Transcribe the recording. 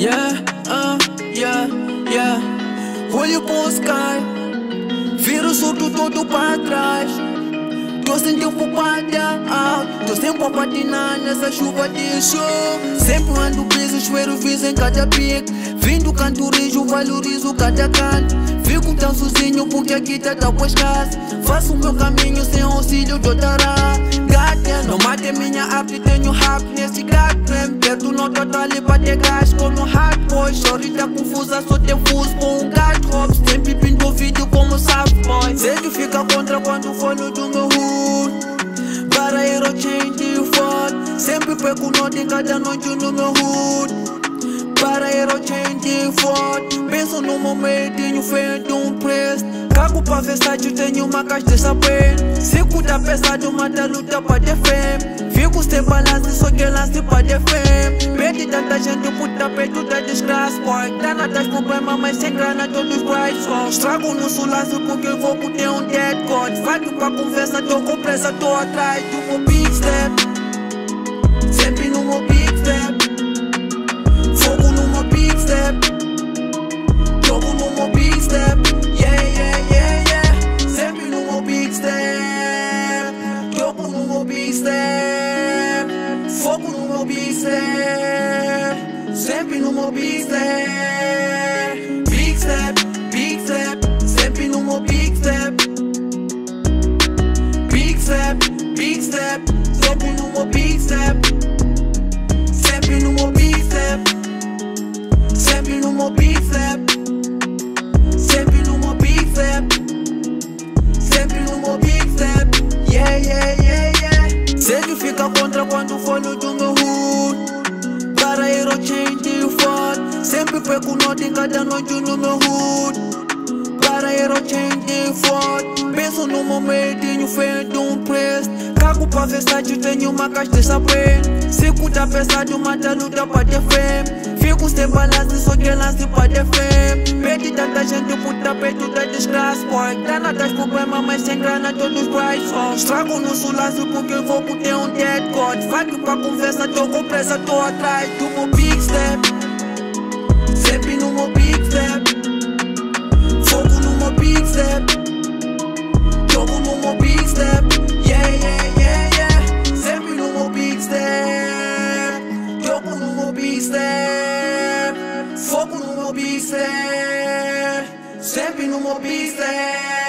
Yeah, yeah, yeah. Olho pro sky, vira o surdo todo pra trás. Tô sem tempo pra dar, tô sempre a patinar nessa chuva de show. Sempre ando preso, chuveiro viso em cada pique. Vindo canto rijo, valorizo cada canto. Fico tão sozinho porque aqui tá tão escasso. Faço o meu caminho sem auxílio do tará. Não mate minha arte, tenho rap nesse gato. Perto no total ali pra ter gás. Tô no hard boy, chore tá confusa, só tem fuso com um gato hop. Sempre pinto vídeo como soft boy. Sei que fica contra quando falo do meu hood. Para hero change the fold. Sempre pego nota em cada noite no meu hood. Para hero change the fold. Penso no momentinho feito um preço. Cago pra Versace, tenho uma caixa de saber. Fico tá pesado, mata luta pra defender. Fico sem balanço, só que lance pra defender. Perdi tanta gente, puta peito da desgraça, boy. Tá natas problema, mas sem grana todos bright só. Estrago no sulaço porque eu vou ter um dead god. Vago pra conversa, tô com pressa, tô atrás do meu big step. Sempre no meu big step. Fogo no meu big step. Jogo no meu big step. Yeah, yeah, yeah, yeah. Sempre no meu big step. Jogo no meu big step. Fogo no meu big step. Sempre no meu big step. Big step, big step. Sempre no meu big step. Big step, big step. Sempre no meu big step. Sempre no meu big step. Sempre no meu big step. Sempre no meu big step. Sempre no meu big step. Yeah, yeah, yeah, yeah. Sei que fica contra quando falo do meu hood. Para hero change the fold. Sempre pego nota em cada noite no meu hood. Para hero change the fold. Penso no momentinho feito um preço. Cago pra Versace, tenho uma caixa de saber. Fico tá pesado, mata luta pra defender. Fico sem balanço, só que lance pra defender. Perdi tanta gente, puta peito da desgraça, boy. Tá natas problema, mas sem grana todos bright só. Estrago no sulaço porque eu vou ter um dead god. Vago pra conversa, tô com pressa, tô atrás do meu big step. Sempre no meu big step. Fogo no meu big step. Jogo no meu big step. Yeah, yeah, yeah, yeah. Sempre no meu big step. Jogo no meu big step. Fogo no meu big step. Sempre no meu big step.